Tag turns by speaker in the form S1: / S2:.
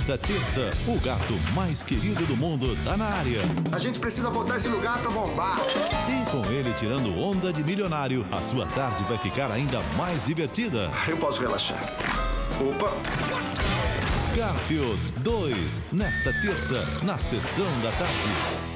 S1: Nesta terça, o gato mais querido do mundo tá na área.
S2: A gente precisa botar esse lugar pra bombar.
S1: E com ele tirando onda de milionário, a sua tarde vai ficar ainda mais divertida.
S2: Eu posso relaxar. Opa!
S1: Garfield 2, nesta terça, na Sessão da Tarde.